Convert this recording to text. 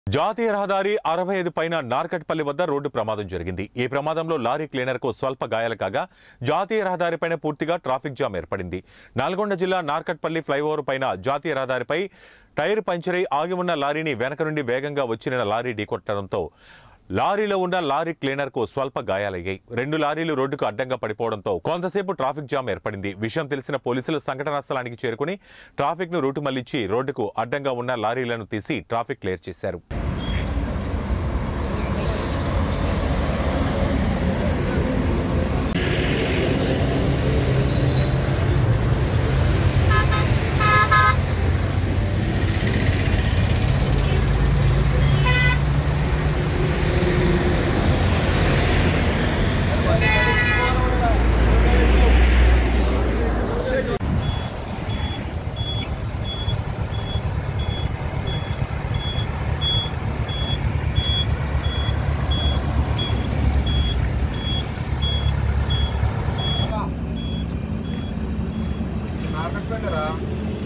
జాతీయ రహదారి 65 పైన నార్కట్పల్లి వద్ద రోడ్డు ప్రమాదం జరిగింది. ఈ ప్రమాదంలో లారీ క్లీనర్కు స్వల్ప గాయాలు కాగా జాతీయ రహదారిపైన పూర్తిగా ట్రాఫిక్ జామ్ ఏర్పడింది. నల్గొండ జిల్లా నార్కట్పల్లి ఫ్లైఓవర్ పైన జాతీయ రహదారిపై టైర్ పంచరై ఆగి ఉన్న లారీని వెనక నుండి వేగంగా వచ్చిన లారీ ఢీకొట్టడంతో లారీలో ఉన్న లారీ క్లీనర్కు స్వల్ప గాయాలయ్యాయి. 2 లారీలు రోడ్డుకు అడ్డంగా పడిపోవడంతో కొంతసేపు ట్రాఫిక్ జామ్ ఏర్పడింది. విషయం తెలిసిన పోలీసులు సంఘటనా స్థలానికి చేరుకుని ట్రాఫిక్ను రూటు మళ్లించి రోడ్డుకు అడ్డంగా ఉన్న లారీలను తీసి ట్రాఫిక్ క్లియర్ చేశారు. नारकटपेंडरा